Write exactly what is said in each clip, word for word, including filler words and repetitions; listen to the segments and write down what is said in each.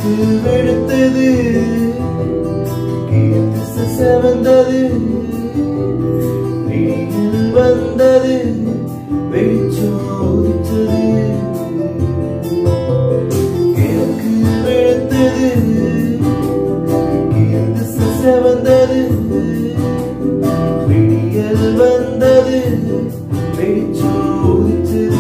எனக்கு வெளுத்தது திசை செவந்தது விழியில் வந்தது வெளிச்சம் உதித்தது எனக்கு வெளுத்தது திசை செவந்தது விழியில் வந்தது வெளிச்சம் உதித்தது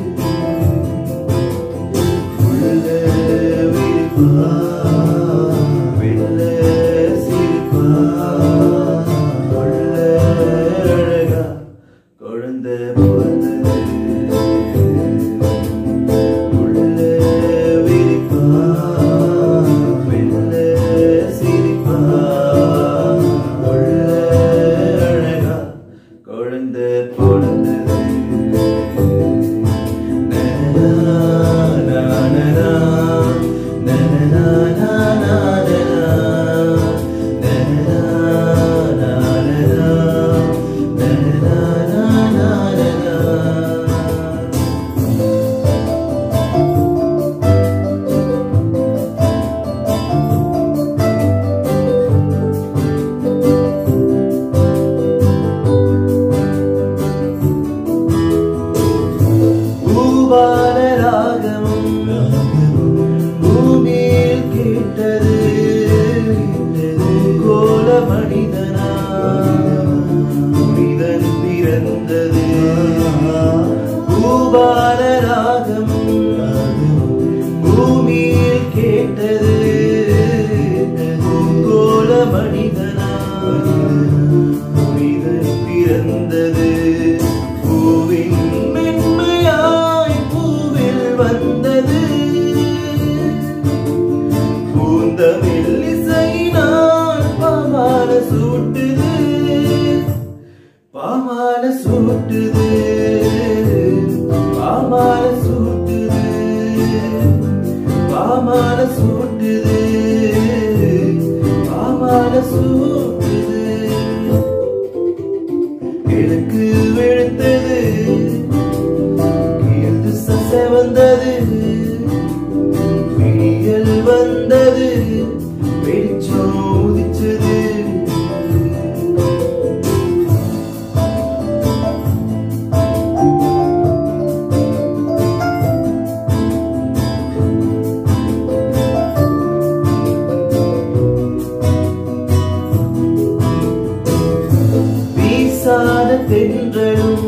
எனக்கு வெளுத்தது திசை செவந்தது விழியில் வந்தது வெளிச்சம் உதித்தது தென்றலும்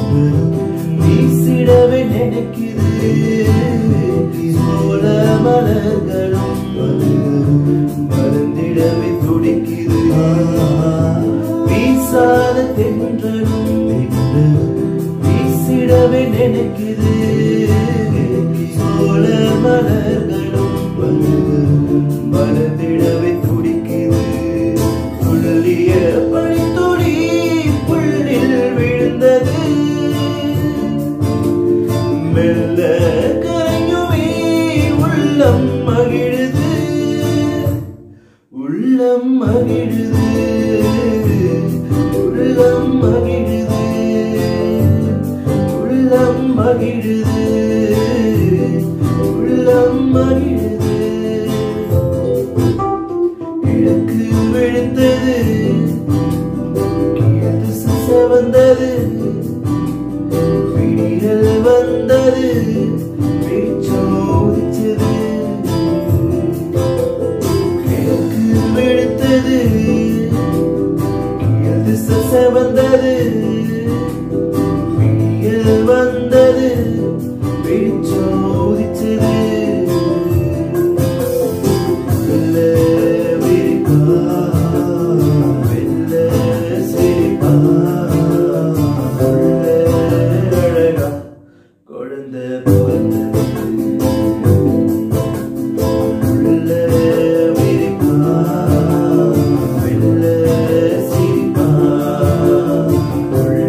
வீசிடவே நினைக்குது சோழ மலர்களும் மறந்திடவே துடிக்குது வீசாத தென்றலும் வீசிடவே நினைக்குது சோழ மலர்களும் மறந்திடவே துடிக்குது துள்ளிய பனித்துளி மெல்ல கரையுமே உள்ளம் மகிழுது உள்ளம் மகிழுது உள்ளம் மகிழுது உள்ளம் மகிழுது உள்ளம் மகிழுது எனக்கு வெளுத்தது திசை செவந்தது விழியில் வந்தது வெளிச்சம் உதித்தது எனக்கு வெளுத்தது திசை செவந்தது விழியில் வந்தது வெளிச்சம் உதித்தது We'll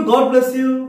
God bless you.